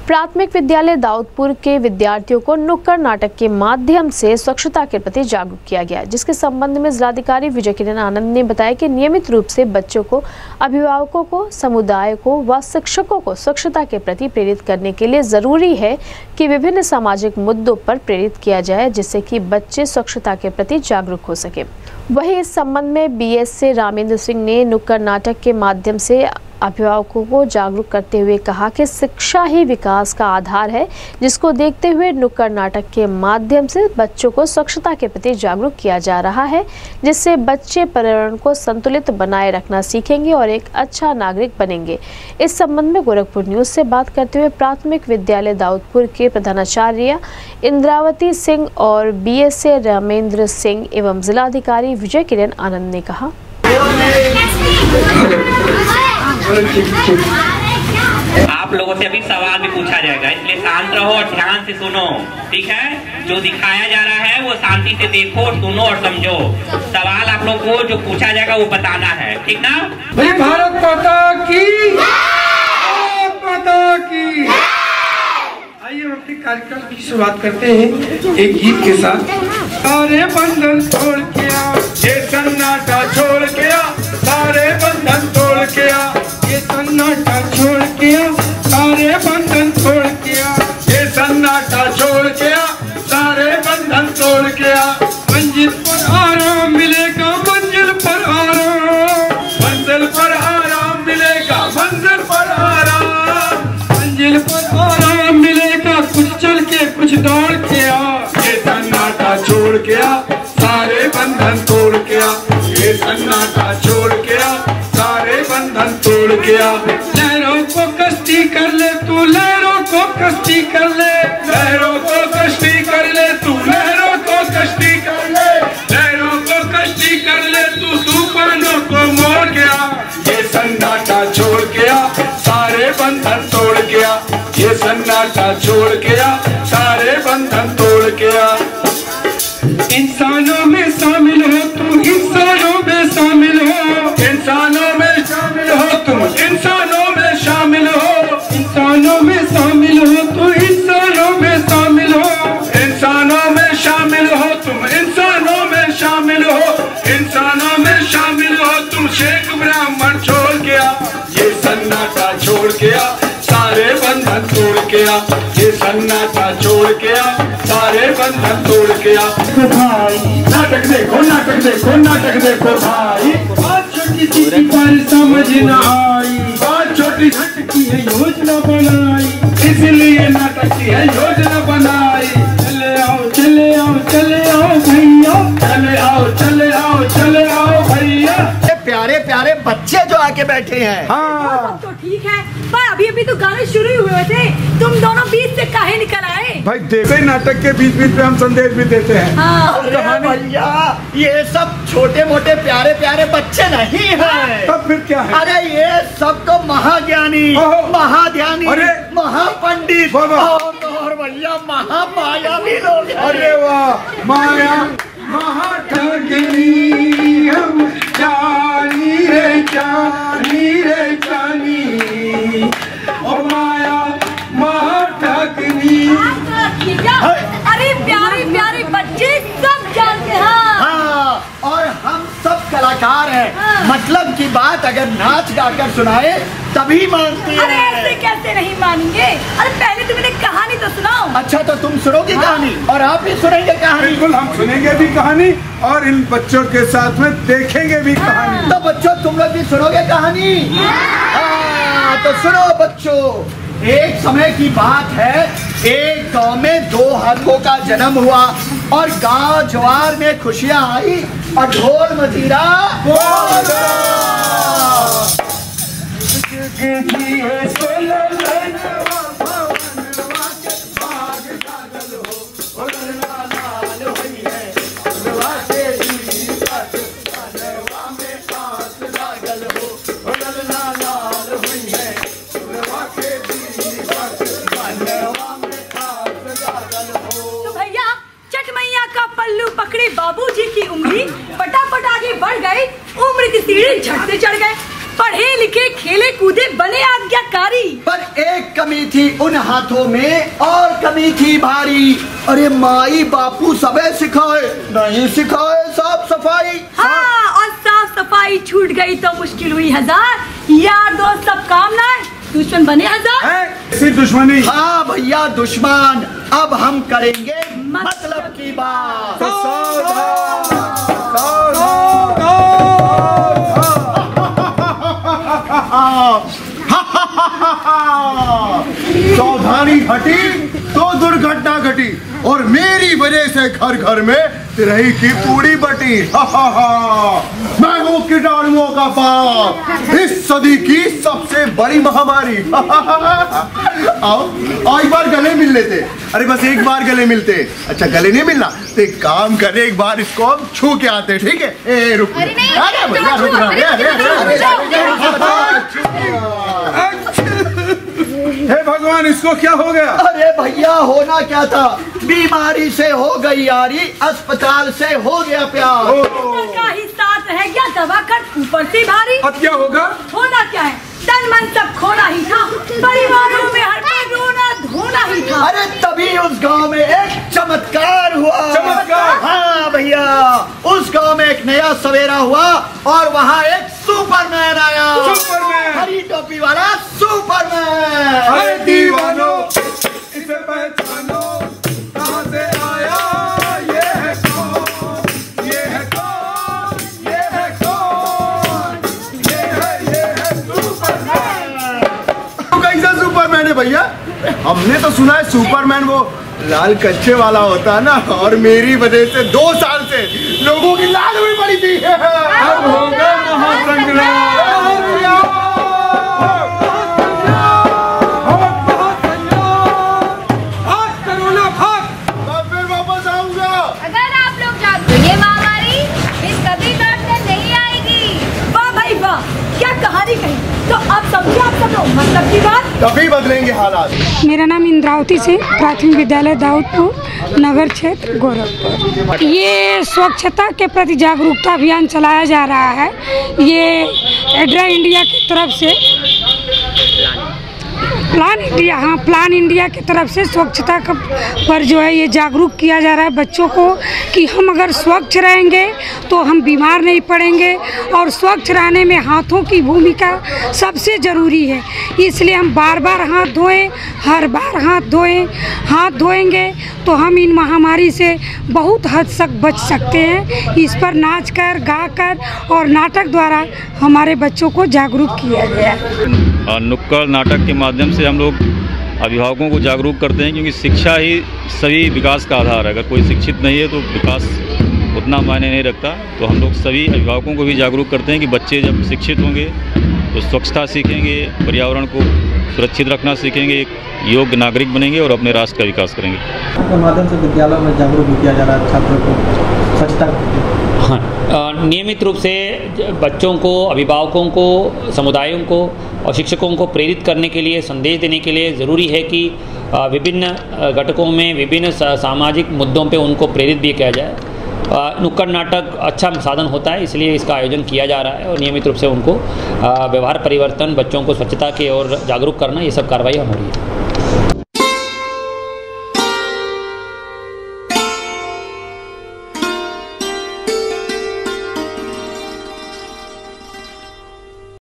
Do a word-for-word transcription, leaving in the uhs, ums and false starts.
प्राथमिक विद्यालय दाऊदपुर के विद्यार्थियों को नुक्कड़ नाटक के माध्यम से स्वच्छता के प्रति जागरूक किया गया, जिसके संबंध में जिलाधिकारी विजय किरण आनंद ने बताया कि नियमित रूप से बच्चों को, अभिभावकों को, समुदाय को व शिक्षकों को स्वच्छता के प्रति प्रेरित करने के लिए जरूरी है कि विभिन्न सामाजिक मुद्दों पर प्रेरित किया जाए, जिससे कि बच्चे स्वच्छता के प्रति जागरूक हो सके। वहीं इस संबंध में बी एस से रामेंद्र सिंह ने नुक्कड़ नाटक के माध्यम से अभिभावकों को जागरूक करते हुए कहा कि शिक्षा ही विकास का आधार है, जिसको देखते हुए नुक्कड़ नाटक के माध्यम से बच्चों को स्वच्छता के प्रति जागरूक किया जा रहा है, जिससे बच्चे पर्यावरण को संतुलित बनाए रखना सीखेंगे और एक अच्छा नागरिक बनेंगे। इस संबंध में गोरखपुर न्यूज से बात करते हुए प्राथमिक विद्यालय दाऊदपुर के प्रधानाचार्य इंद्रावती सिंह और बी एस से रामेंद्र सिंह एवं जिलाधिकारी विजय किरण आनंद ने कहा। आप लोगों से अभी सवाल भी पूछा जाएगा, इसलिए शांत रहो और ध्यान से सुनो, ठीक है? जो दिखाया जा रहा है वो शांति से देखो, सुनो और समझो। सवाल आप लोग को जो पूछा जाएगा वो बताना है, ठीक ना? भाई भारत माता की, भारत माता की। आइए हम अपने कार्यक्रम की शुरुआत करते हैं एक गीत के साथ। सारे बंधन तोड़ के आ, ये सन्नाटा छोड़ के आ, सारे बंधन तोड़ के आ, ये सन्नाटा छोड़ के आ, सारे बंधन तोड़ के आ, ये सन्नाटा छोड़ के आ, सारे बंधन तोड़ के आ। मंजिल पर आराम मिलेगा, मंजिल पर आराम, मंजिल पर आराम मिलेगा, मंजिल पर आराम, मंजिल पर आराम मिलेगा। कुछ चल के कुछ दौड़ के आ, ये सन्नाटा छोड़ के आ, सारे बंधन तोड़ के आ, ये सन्नाटा छोड़ के आ, सारे बंधन तोड़ के आ। लहरों को कश्ती कर ले तू, लहरों को कश्ती कर ले, लहरों को कश्ती कर ले तू, लहरों को कश्ती कर ले, लहरों को कश्ती कर ले तू, तूफानों को मोड़ के आ, ये सन्नाटा छोड़ के आ, सारे बंधन तोड़ के आ, ये सन्नाटा छोड़ के आ, सारे बंधन तोड़ के आ। इंसानों में शामिल हो तुम, इंसानों में शामिल हो, इंसानों में शामिल हो तुम, इंसानों में शामिल हो, इंसानों में शामिल हो तुम, इंसानों में शामिल हो, इंसानों में शामिल हो तुम, इंसानों में शामिल हो, इंसानों में शामिल हो तुम। शेख ब्राह्मण छोड़ के आ, ये सन्नाटा छोड़ के आ, सारे बंधन तोड़ के आ, ये सन्नाटा छोड़ के आ, सारे बंधन तोड़ के आ। भाई नाटक देखो, नाटक देखो, नाटक देखो भाई, बात छोटी सी पर समझ न आई, बात छोटी की है योजना बनाई, इसलिए नाटक की है योजना बनाई। चले आओ चले आओ चले आओ भैया, चले आओ चले आओ चले आओ भैया। प्यारे प्यारे बच्चे जो आके बैठे हैं, हाँ तो ठीक है, पर अभी अभी तो गाने शुरू ही हुए थे, तुम दोनों बीच से काहे निकल आए? भाई देखो नाटक के बीच बीच में हम संदेश भी देते हैं। हाँ। भैया ये सब छोटे मोटे प्यारे प्यारे बच्चे नहीं हैं। तब फिर क्या है? अरे ये सब तो महाज्ञानी, महाध्यानी, महापंडित और भैया महामाया भी लोग हैं। अरे वाह, माया महाठगनी, हम जानी रे जानी रे जानी, ओ माया महाठगनी। अरे प्यारे प्यारे बच्चे सब जानते हैं। हाँ, और हम सब कलाकार हैं। हाँ। मतलब की बात अगर नाच गाकर सुनाए तभी मानते हैं। अरे ऐसे कैसे नहीं मानेंगे? अरे पहले तुम इन्हें कहानी तो सुनाओ। अच्छा तो तुम सुनोगी? हाँ। कहानी, और आप भी सुनेंगे कहानी? बिल्कुल, हम सुनेंगे भी कहानी और इन बच्चों के साथ में देखेंगे भी कहानी। तो बच्चों तुम लोग भी सुनोगे कहानी? हाँ, तो सुनो बच्चों। एक समय की बात है, एक गांव में दो हाथियों का जन्म हुआ और गांव जवार में खुशियां आई और ढोल मजीरा बोल। पकड़े बाबूजी की उंगली, फटाफट आगे बढ़ गए, उम्र की सीढ़ी झट से चढ़ गए, पढ़े लिखे खेले कूदे बने आदमी। आज्ञाकारी। पर एक कमी थी उन हाथों में और कमी थी भारी। अरे माई बापू सबे सिखाए, नहीं सिखाए साफ सफाई। हाँ, और साफ सफाई छूट गई तो मुश्किल हुई हजार। यार दोस्त सब काम ना है, दुश्मन बने हजार। सिर्फ दुश्मनी। हाँ भैया दुश्मन। अब हम करेंगे मतलब की बात। सावधानी हटी तो दुर्घटना घटी और मेरी वजह से घर घर में तिरही की पूरी बटी। मैं हूँ कीटाणुओं का बाप, इस सदी की सबसे बड़ी महामारी। आओ आओ एक बार गले मिल लेते। अरे बस एक बार गले मिलते। अच्छा गले नहीं मिलना तो एक काम करे, एक बार इसको हम छू के आते, ठीक है? ए रुक, अरे भैया रुक रहा। हे भगवान, इसको क्या हो गया? अरे भैया होना क्या था, बीमारी से हो गई यारी, अस्पताल से हो गया प्यार। का ही साथ रह गया, दवा कर ऊपर से भारी। अब क्या होगा? होना क्या है, तन मन सब खोना ही था, परिवारों में हर कोई रोना धोना ही था। अरे तभी उस गांव में एक चमत्कार हुआ। चमत्कार? हाँ भैया, उस गांव में एक नया सवेरा हुआ और वहाँ एक सुपरमैन आया। सुपरमैन? हरी टोपी वाला सुपरमैन। अरे दीवानो, इसे पहचानो, कहाँ से आया, ये है कौन, ये है कौन, ये है कौन, ये है ये है सुपरमैन। तो कैसा सुपरमैन है भैया? हमने तो सुना है सुपरमैन वो लाल कच्चे वाला होता है ना, और मेरी वजह से दो साल से लोगों की लाल हुई पड़ी थी। अब होगा महासंग्राम। अगर आप लोग जागो, ये महामारी इस कभी लौट कर नहीं आएगी। वाह भाई वाह, क्या कहानी कही। तो अब समझे आप सब लोग मतलब की बात। तभी बदलेंगे हालात। मेरा नाम इंद्रावती सिंह, प्राथमिक विद्यालय दाऊदपुर, नगर क्षेत्र गोरखपुर। ये स्वच्छता के प्रति जागरूकता अभियान चलाया जा रहा है। ये एड्रा इंडिया की तरफ से प्लान इंडिया हाँ प्लान इंडिया की तरफ से स्वच्छता का पर जो है ये जागरूक किया जा रहा है बच्चों को कि हम अगर स्वच्छ रहेंगे तो हम बीमार नहीं पड़ेंगे, और स्वच्छ रहने में हाथों की भूमिका सबसे ज़रूरी है। इसलिए हम बार बार हाथ धोएं, हर बार हाथ धोएं। हाथ धोएंगे तो हम इन महामारी से बहुत हद तक बच सकते हैं। इस पर नाच कर, गा कर और नाटक द्वारा हमारे बच्चों को जागरूक किया गया है। नुक्कड़ नाटक के माध्यम से हम लोग अभिभावकों को जागरूक करते हैं, क्योंकि शिक्षा ही सभी विकास का आधार है। अगर कोई शिक्षित नहीं है तो विकास उतना मायने नहीं रखता। तो हम लोग सभी अभिभावकों को भी जागरूक करते हैं कि बच्चे जब शिक्षित होंगे तो स्वच्छता सीखेंगे, पर्यावरण को सुरक्षित रखना सीखेंगे, एक योग्य नागरिक बनेंगे और अपने राष्ट्र का विकास करेंगे। के माध्यम से विद्यालयों में जागरूक किया जा रहा है छात्रों को स्वच्छता। हाँ, नियमित रूप से बच्चों को, अभिभावकों को, समुदायों को और शिक्षकों को प्रेरित करने के लिए, संदेश देने के लिए ज़रूरी है कि विभिन्न घटकों में विभिन्न सामाजिक मुद्दों पे उनको प्रेरित भी किया जाए। नुक्कड़ नाटक अच्छा साधन होता है, इसलिए इसका आयोजन किया जा रहा है और नियमित रूप से उनको व्यवहार परिवर्तन, बच्चों को स्वच्छता की ओर जागरूक करना, ये सब कार्रवाई हो रही है।